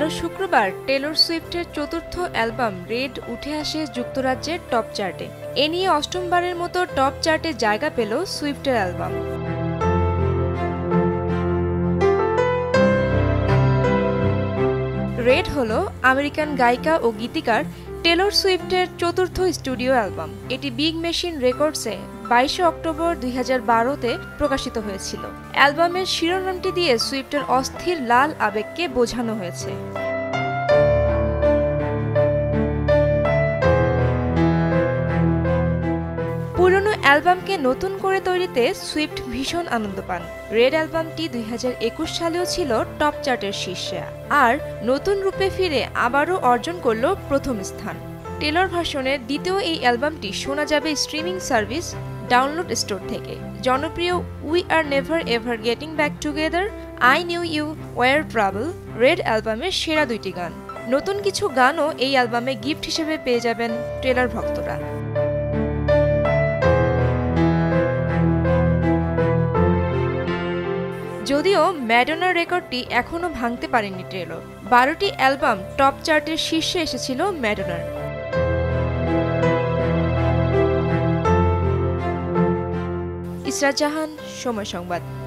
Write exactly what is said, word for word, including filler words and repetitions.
শুক্রবার টেলর সুইফটের চতুর্থ অ্যালবাম রেড উঠে আসে যুক্তরাজ্যের টপ চার্টে। এ নিয়ে অষ্টমবারের মতো টপ চার্টে জায়গা পেল সুইফটের অ্যালবাম। রেড হলো আমেরিকান গায়িকা ও গীতিকার টেলর সুইফটের চতুর্থ স্টুডিও অ্যালবাম। এটি বিগ মেশিন রেকর্ডসে বাইশে অক্টোবর দুই হাজার বারোতে প্রকাশিত হয়েছিল। অ্যালবামের শিরোনামটি দিয়ে সুইফটের অস্থির লাল আবেগকে বোঝানো হয়েছে। পুরনো অ্যালবামকে নতুন করে তৈরিতে সুইফট ভীষণ আনন্দ পান। রেড অ্যালবামটি দুই হাজার একুশ সালেও ছিল টপ চার্টের শীর্ষে, আর নতুন রূপে ফিরে আবারও অর্জন করল প্রথম স্থান। টেলর ভার্সনের দ্বিতীয় এই অ্যালবামটি শোনা যাবে স্ট্রিমিং সার্ভিস ডাউনলোড স্টোর থেকে। জনপ্রিয় we are never ever getting back together, I knew you were trouble Red অ্যালবামের সেরা দুইটি গান। নতুন কিছু গানও এই অ্যালবামে গিফট হিসেবে পেয়ে যাবেন টেলর ভক্তরা। যদিও ম্যাডোনার রেকর্ডটি এখনও ভাঙতে পারেনি টেলর। বারোটি অ্যালবাম টপ চার্টের শীর্ষে এসেছিল ম্যাডোনার। ইসরাত জাহান, সময় সংবাদ।